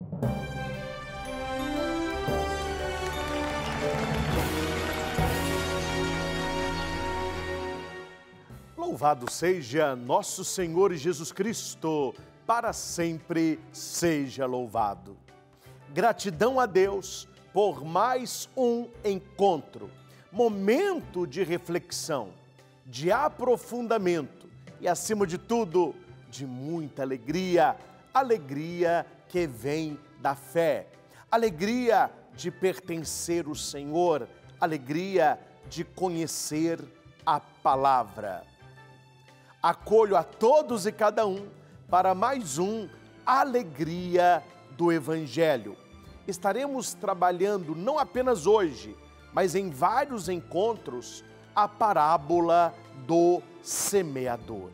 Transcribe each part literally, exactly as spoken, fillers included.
Louvado seja nosso Senhor Jesus Cristo, para sempre seja louvado. Gratidão a Deus por mais um encontro, momento de reflexão, de aprofundamento e, acima de tudo, de muita alegria, alegria que vem da fé, alegria de pertencer ao Senhor, alegria de conhecer a palavra. Acolho a todos e cada um para mais um Alegria do Evangelho. Estaremos trabalhando não apenas hoje, mas em vários encontros, a parábola do semeador.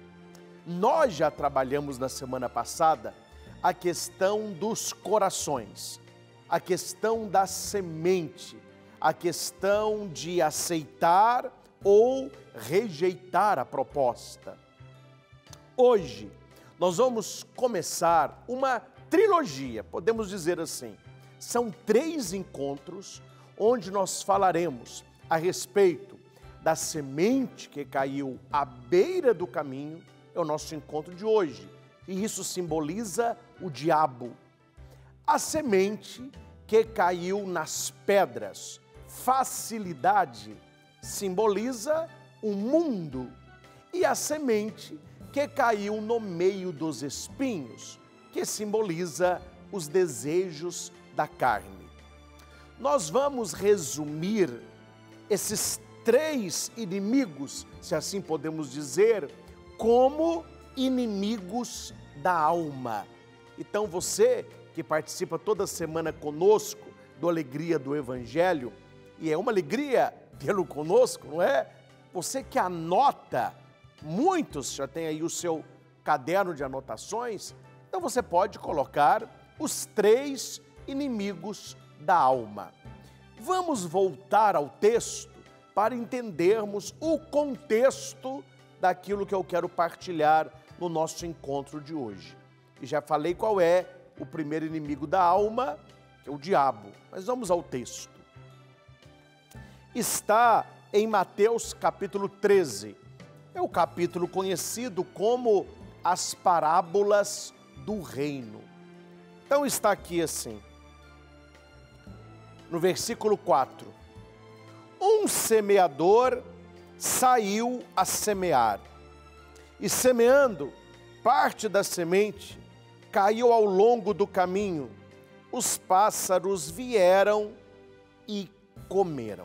Nós já trabalhamos na semana passada a questão dos corações, a questão da semente, a questão de aceitar ou rejeitar a proposta. Hoje, nós vamos começar uma trilogia, podemos dizer assim. São três encontros onde nós falaremos a respeito da semente que caiu à beira do caminho, é o nosso encontro de hoje, e isso simboliza o diabo. A semente que caiu nas pedras, facilidade, simboliza o mundo, e a semente que caiu no meio dos espinhos, que simboliza os desejos da carne. Nós vamos resumir esses três inimigos, se assim podemos dizer, como inimigos da alma. Então você que participa toda semana conosco do Alegria do Evangelho, e é uma alegria tê-lo conosco, não é? Você que anota, muitos já tem aí o seu caderno de anotações, então você pode colocar os três inimigos da alma. Vamos voltar ao texto para entendermos o contexto daquilo que eu quero partilhar no nosso encontro de hoje. E já falei qual é o primeiro inimigo da alma, que é o diabo. Mas vamos ao texto. Está em Mateus capítulo treze. É o capítulo conhecido como as parábolas do reino. Então está aqui assim, no versículo quatro. Um semeador saiu a semear, e semeando, parte da semente caiu ao longo do caminho. Os pássaros vieram e comeram.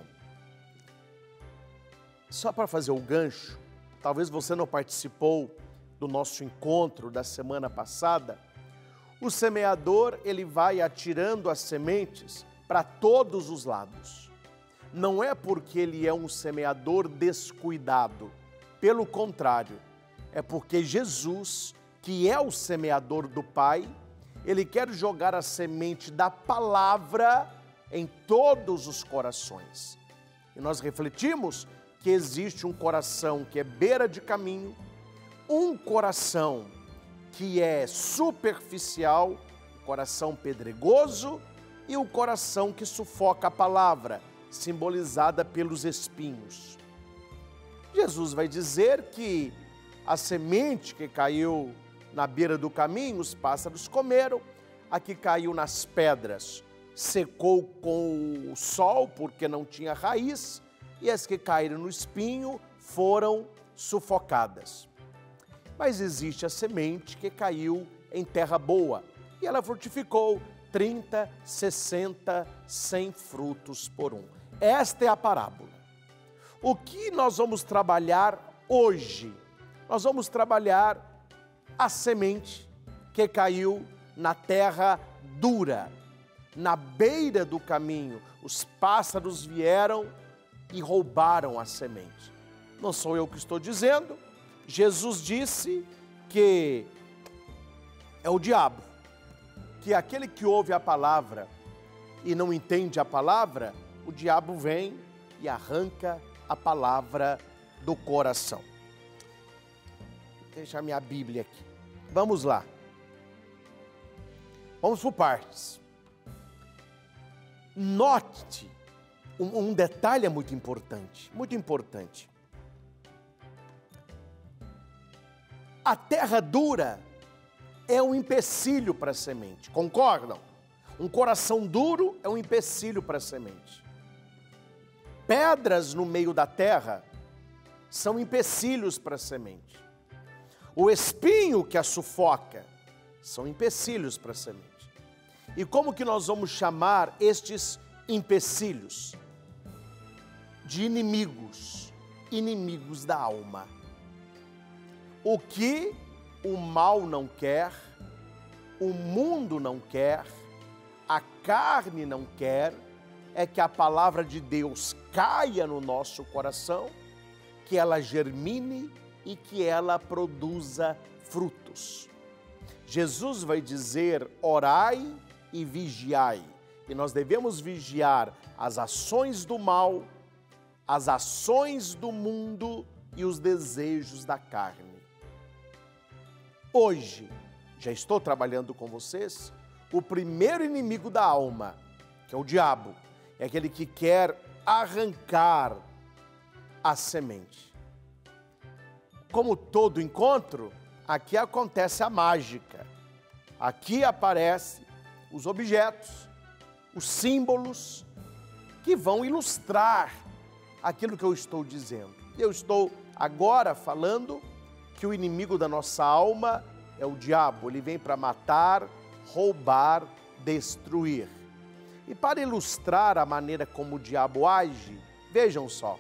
Só para fazer o gancho, talvez você não participou do nosso encontro da semana passada, o semeador, ele vai atirando as sementes para todos os lados. Não é porque ele é um semeador descuidado, pelo contrário, é porque Jesus, que é o semeador do Pai, ele quer jogar a semente da palavra em todos os corações. E nós refletimos que existe um coração que é beira de caminho, um coração que é superficial, o coração pedregoso, e o coração que sufoca a palavra, simbolizada pelos espinhos. Jesus vai dizer que a semente que caiu na beira do caminho, os pássaros comeram, a que caiu nas pedras secou com o sol porque não tinha raiz, e as que caíram no espinho foram sufocadas. Mas existe a semente que caiu em terra boa, e ela frutificou trinta, sessenta, cem frutos por um. Esta é a parábola. O que nós vamos trabalhar hoje? Nós vamos trabalhar a semente que caiu na terra dura, na beira do caminho. Os pássaros vieram e roubaram a semente. Não sou eu que estou dizendo, Jesus disse que é o diabo, que aquele que ouve a palavra e não entende a palavra, o diabo vem e arranca a palavra do coração. Vou deixar minha Bíblia aqui. Vamos lá. Vamos por partes. Note, um, um detalhe é muito importante, muito importante. A terra dura é um empecilho para a semente, concordam? Um coração duro é um empecilho para a semente. Pedras no meio da terra são empecilhos para a semente. O espinho que a sufoca são empecilhos para a semente. E como que nós vamos chamar estes empecilhos? De inimigos, inimigos da alma. O que o mal não quer, o mundo não quer, a carne não quer, é que a palavra de Deus caia no nosso coração, que ela germine e que ela produza frutos. Jesus vai dizer, orai e vigiai. E nós devemos vigiar as ações do mal, as ações do mundo e os desejos da carne. Hoje, já estou trabalhando com vocês, o primeiro inimigo da alma, que é o diabo, é aquele que quer arrancar a semente. Como todo encontro, aqui acontece a mágica. Aqui aparecem os objetos, os símbolos que vão ilustrar aquilo que eu estou dizendo. Eu estou agora falando que o inimigo da nossa alma é o diabo. Ele vem para matar, roubar, destruir. E para ilustrar a maneira como o diabo age, vejam só.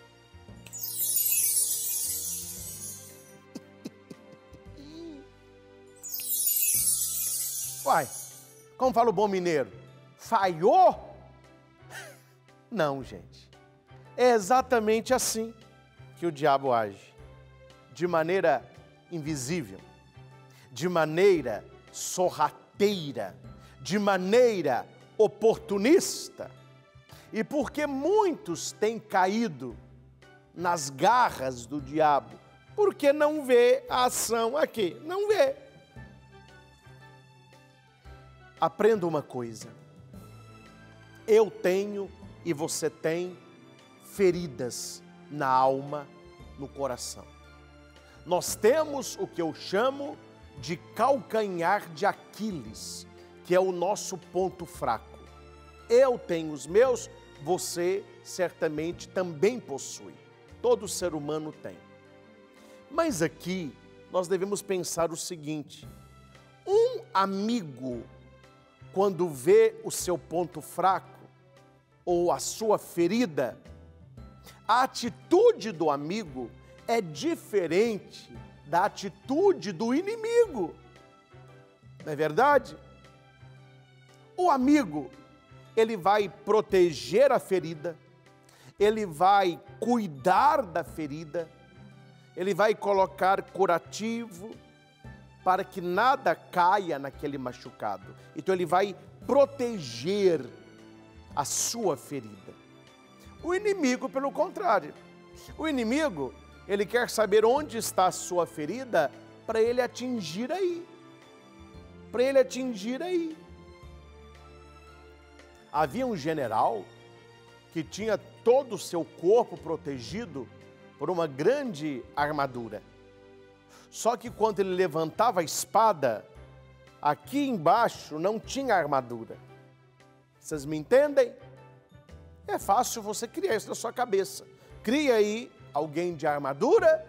Uai, como fala o bom mineiro, falhou? Não, gente. É exatamente assim que o diabo age. De maneira invisível, de maneira sorrateira, de maneira oportunista. E porque muitos têm caído nas garras do diabo, porque não vê a ação aqui, não vê. Aprenda uma coisa, eu tenho e você tem feridas na alma, no coração. Nós temos o que eu chamo de calcanhar de Aquiles, que é o nosso ponto fraco. Eu tenho os meus, você certamente também possui. Todo ser humano tem. Mas aqui nós devemos pensar o seguinte, um amigo, quando vê o seu ponto fraco ou a sua ferida, a atitude do amigo é diferente da atitude do inimigo. Não é verdade? O amigo, ele vai proteger a ferida, ele vai cuidar da ferida, ele vai colocar curativo para que nada caia naquele machucado. Então ele vai proteger a sua ferida. O inimigo, pelo contrário, o inimigo, ele quer saber onde está a sua ferida para ele atingir aí. Para ele atingir aí. Havia um general que tinha todo o seu corpo protegido por uma grande armadura. Só que quando ele levantava a espada, aqui embaixo não tinha armadura. Vocês me entendem? É fácil você criar isso na sua cabeça. Cria aí alguém de armadura,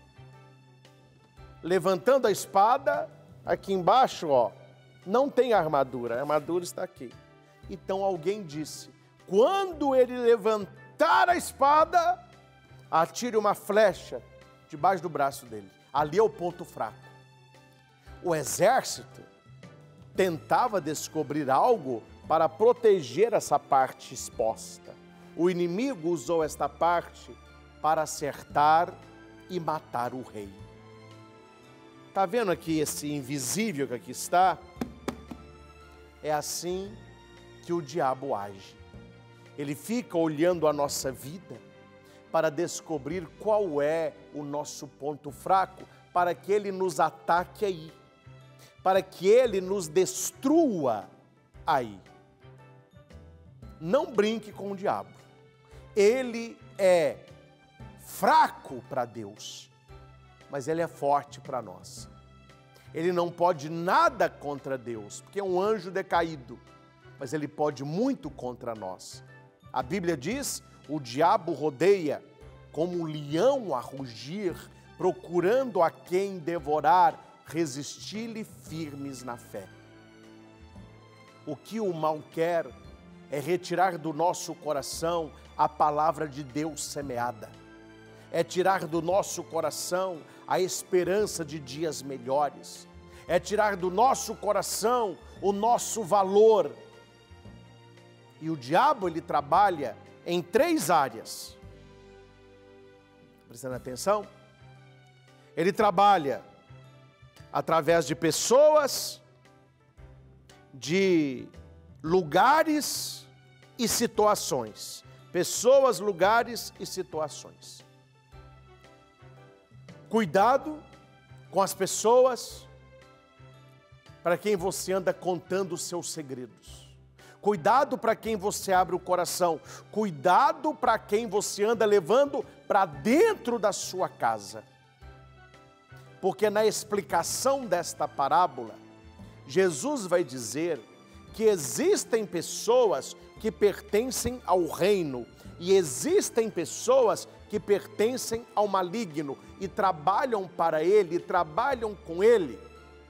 levantando a espada, aqui embaixo, ó, não tem armadura, a armadura está aqui. Então alguém disse, quando ele levantar a espada, atire uma flecha debaixo do braço dele. Ali é o ponto fraco. O exército tentava descobrir algo para proteger essa parte exposta. O inimigo usou esta parte para acertar e matar o rei. Está vendo aqui esse invisível que aqui está? É assim que o diabo age. Ele fica olhando a nossa vida para descobrir qual é o nosso ponto fraco, para que ele nos ataque aí. para que ele nos destrua aí. Não brinque com o diabo. Ele é fraco para Deus, mas ele é forte para nós. Ele não pode nada contra Deus, porque é um anjo decaído, mas ele pode muito contra nós. A Bíblia diz: o diabo rodeia como um leão a rugir, procurando a quem devorar, resistir-lhe firmes na fé. O que o mal quer é retirar do nosso coração a palavra de Deus semeada. É tirar do nosso coração a esperança de dias melhores. É tirar do nosso coração o nosso valor. E o diabo, ele trabalha em três áreas. Prestando atenção? Ele trabalha através de pessoas, de lugares e situações. Pessoas, lugares e situações. Cuidado com as pessoas para quem você anda contando os seus segredos. Cuidado para quem você abre o coração. Cuidado para quem você anda levando para dentro da sua casa. Porque na explicação desta parábola, Jesus vai dizer que existem pessoas que pertencem ao reino e existem pessoas que pertencem ao maligno e trabalham para ele, e trabalham com ele.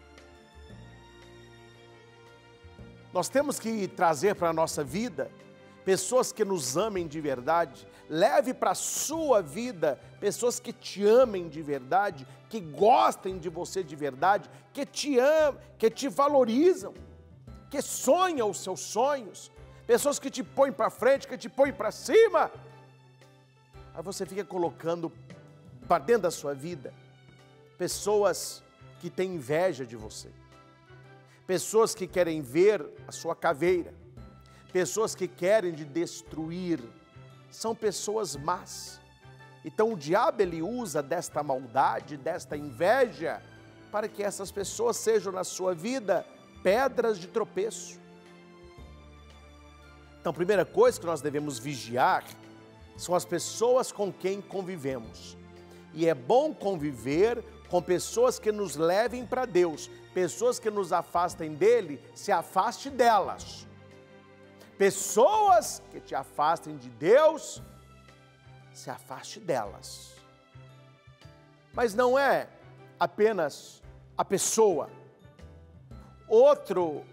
Nós temos que trazer para a nossa vida pessoas que nos amem de verdade. Leve para a sua vida pessoas que te amem de verdade, que gostem de você de verdade, que te amam, que te valorizam, que sonham os seus sonhos, pessoas que te põem para frente, que te põem para cima. Aí você fica colocando para dentro da sua vida pessoas que têm inveja de você, pessoas que querem ver a sua caveira, pessoas que querem te destruir, são pessoas más. Então o diabo, ele usa desta maldade, desta inveja, para que essas pessoas sejam na sua vida pedras de tropeço. Então a primeira coisa que nós devemos vigiar são as pessoas com quem convivemos. E é bom conviver com pessoas que nos levem para Deus. Pessoas que nos afastem dele, se afaste delas. Pessoas que te afastem de Deus, se afaste delas. Mas não é apenas a pessoa. Outro,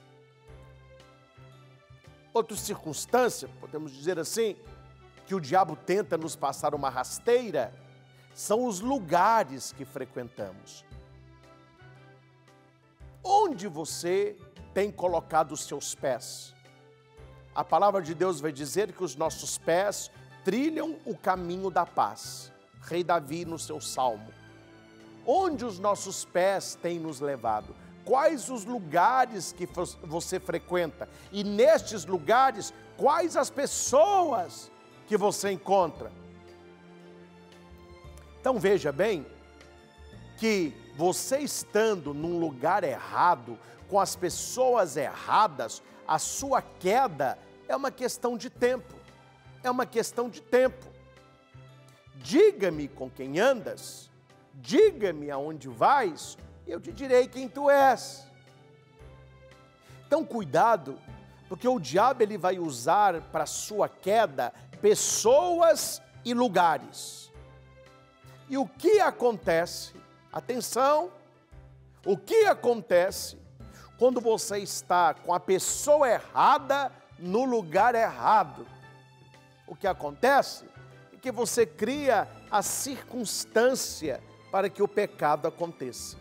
outra circunstância, podemos dizer assim, que o diabo tenta nos passar uma rasteira, são os lugares que frequentamos. Onde você tem colocado os seus pés? A palavra de Deus vai dizer que os nossos pés trilham o caminho da paz. Rei Davi no seu salmo. Onde os nossos pés têm nos levado? Quais os lugares que você frequenta? E nestes lugares, quais as pessoas que você encontra? Então veja bem que você estando num lugar errado, com as pessoas erradas, a sua queda é uma questão de tempo. É uma questão de tempo. Diga-me com quem andas, diga-me aonde vais, e eu te direi quem tu és. Então cuidado, porque o diabo, ele vai usar para a sua queda pessoas e lugares. E o que acontece? Atenção, o que acontece quando você está com a pessoa errada no lugar errado? O que acontece é que você cria a circunstância para que o pecado aconteça.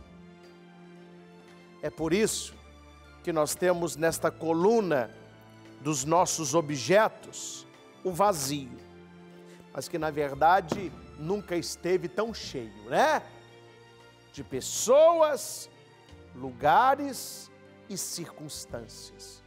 É por isso que nós temos nesta coluna dos nossos objetos o vazio, mas que na verdade nunca esteve tão cheio, né? De pessoas, lugares e circunstâncias.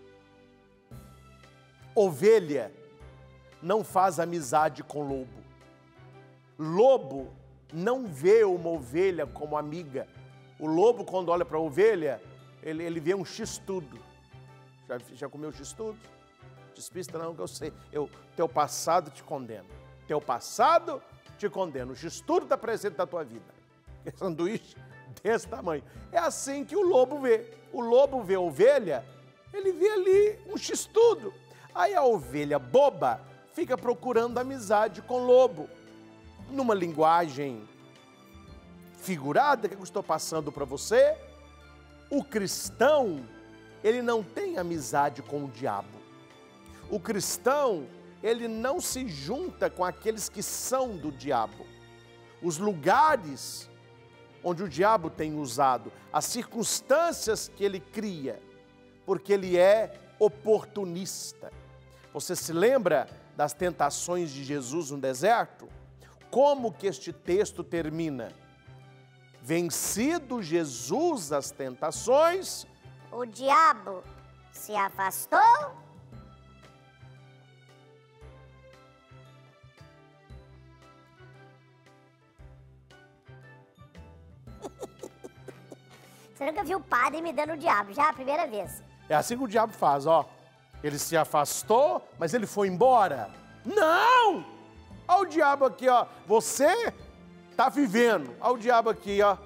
Ovelha não faz amizade com lobo. Lobo não vê uma ovelha como amiga. O lobo, quando olha para a ovelha, ele, ele vê um x-tudo. Já, já comeu x-tudo? Despista não, que eu sei. Eu, teu passado te condena. Teu passado te condena. O x-tudo está presente na tua vida. É sanduíche desse tamanho. É assim que o lobo vê. O lobo vê a ovelha, ele vê ali um x-tudo. Aí a ovelha boba fica procurando amizade com o lobo. Numa linguagem figurada que eu estou passando para você, o cristão, ele não tem amizade com o diabo. O cristão, ele não se junta com aqueles que são do diabo. Os lugares onde o diabo tem usado, as circunstâncias que ele cria, porque ele é oportunista. Você se lembra das tentações de Jesus no deserto? Como que este texto termina? Vencido Jesus as tentações, o diabo se afastou. Você nunca viu o padre me dando o diabo, já é a primeira vez. É assim que o diabo faz, ó. Ele se afastou, mas ele foi embora. Não! Olha o diabo aqui, ó. Você está vivendo. Olha o diabo aqui, ó.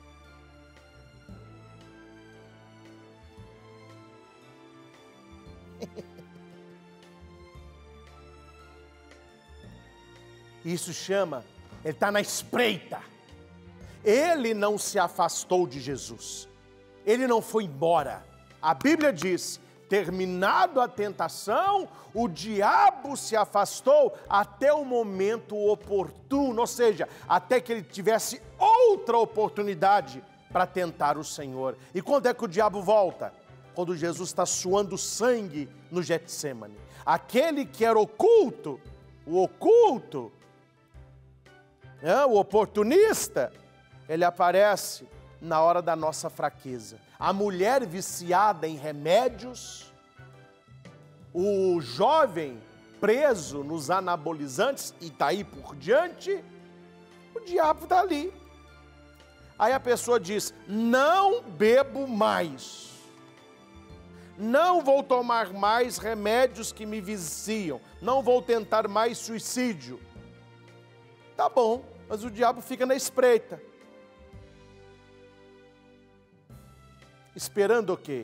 Isso chama, ele está na espreita. Ele não se afastou de Jesus. Ele não foi embora. A Bíblia diz, terminado a tentação, o diabo se afastou até o momento oportuno, ou seja, até que ele tivesse outra oportunidade para tentar o Senhor. E quando é que o diabo volta? Quando Jesus está suando sangue no Getsêmani. Aquele que era oculto, o oculto, né, o oportunista, ele aparece na hora da nossa fraqueza. A mulher viciada em remédios, o jovem preso nos anabolizantes e daí por diante, o diabo está ali. Aí a pessoa diz, não bebo mais, não vou tomar mais remédios que me viciam, não vou tentar mais suicídio. Tá bom, mas o diabo fica na espreita. Esperando o quê?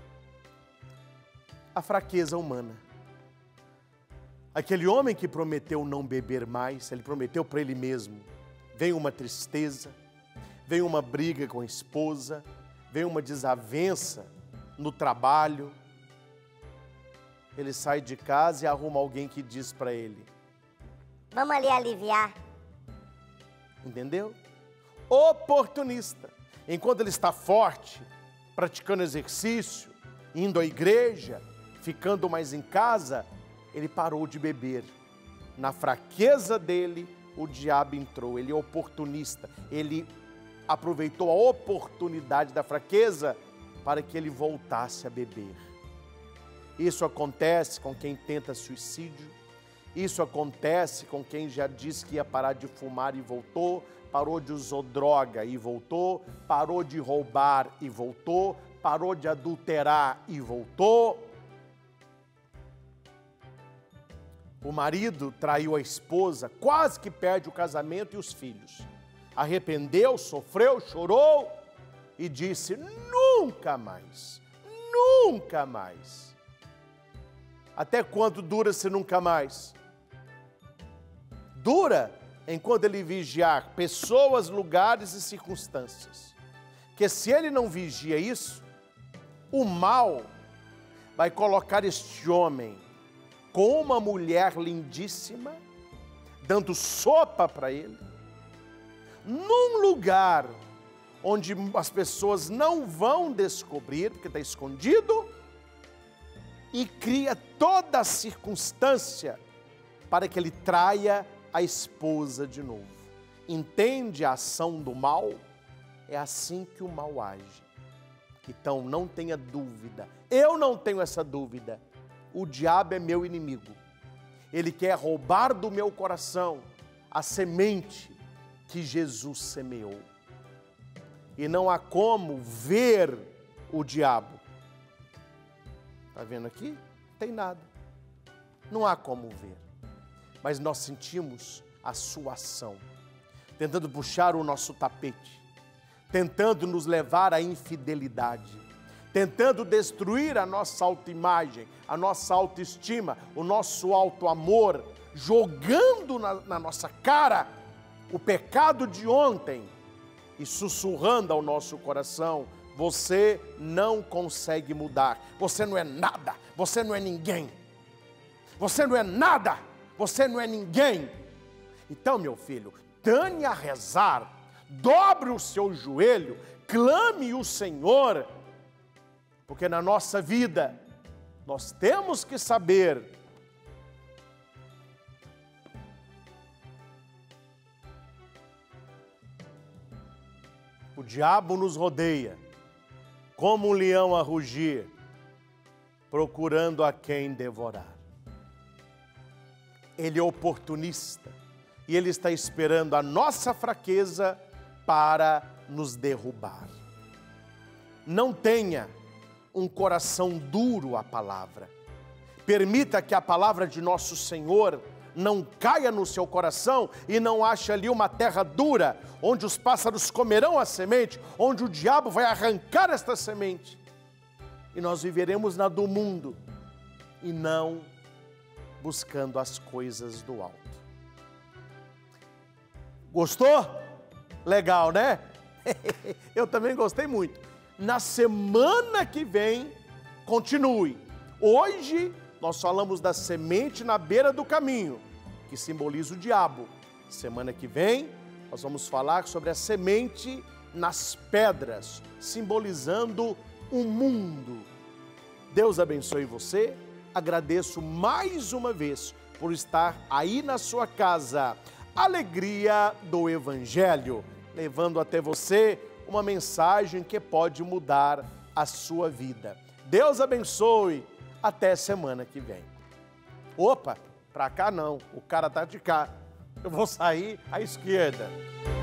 A fraqueza humana. Aquele homem que prometeu não beber mais, ele prometeu para ele mesmo. Vem uma tristeza, vem uma briga com a esposa, vem uma desavença no trabalho. Ele sai de casa e arruma alguém que diz para ele, vamos ali aliviar. Entendeu? Oportunista. Enquanto ele está forte, praticando exercício, indo à igreja, ficando mais em casa, ele parou de beber. Na fraqueza dele, o diabo entrou. Ele é oportunista. Ele aproveitou a oportunidade da fraqueza para que ele voltasse a beber. Isso acontece com quem tenta suicídio. Isso acontece com quem já disse que ia parar de fumar e voltou, parou de usar droga e voltou, parou de roubar e voltou, parou de adulterar e voltou. O marido traiu a esposa, quase que perde o casamento e os filhos. Arrependeu, sofreu, chorou e disse, nunca mais, nunca mais. Até quando dura esse nunca mais? Dura enquanto ele vigiar pessoas, lugares e circunstâncias. Que se ele não vigia isso, o mal vai colocar este homem com uma mulher lindíssima, dando sopa para ele, num lugar onde as pessoas não vão descobrir, porque está escondido, e cria toda a circunstância para que ele traia a esposa de novo. Entende a ação do mal? É assim que o mal age. Então não tenha dúvida, eu não tenho essa dúvida, o diabo é meu inimigo. Ele quer roubar do meu coração a semente que Jesus semeou. e não há como ver o diabo. Está vendo aqui? Não tem nada. Não há como ver. Mas nós sentimos a sua ação, tentando puxar o nosso tapete, tentando nos levar à infidelidade, tentando destruir a nossa autoimagem, a nossa autoestima, o nosso auto-amor, jogando na, na nossa cara o pecado de ontem e sussurrando ao nosso coração: você não consegue mudar, você não é nada, você não é ninguém, você não é nada, você não é ninguém. Então, meu filho, dane a rezar, dobre o seu joelho, clame o Senhor, porque na nossa vida nós temos que saber o diabo nos rodeia como um leão a rugir, procurando a quem devorar. Ele é oportunista e ele está esperando a nossa fraqueza para nos derrubar. Não tenha um coração duro à palavra. Permita que a palavra de nosso Senhor não caia no seu coração e não ache ali uma terra dura, onde os pássaros comerão a semente, onde o diabo vai arrancar esta semente. E nós viveremos na do mundo e não buscando as coisas do alto. Gostou? Legal, né? Eu também gostei muito. Na semana que vem, continue. Hoje nós falamos da semente na beira do caminho, que simboliza o diabo. Semana que vem, nós vamos falar sobre a semente nas pedras, simbolizando o mundo. Deus abençoe você. Agradeço mais uma vez por estar aí na sua casa. Alegria do Evangelho, levando até você uma mensagem que pode mudar a sua vida. Deus abençoe. Até semana que vem. Opa, pra cá não, o cara tá de cá. Eu vou sair à esquerda.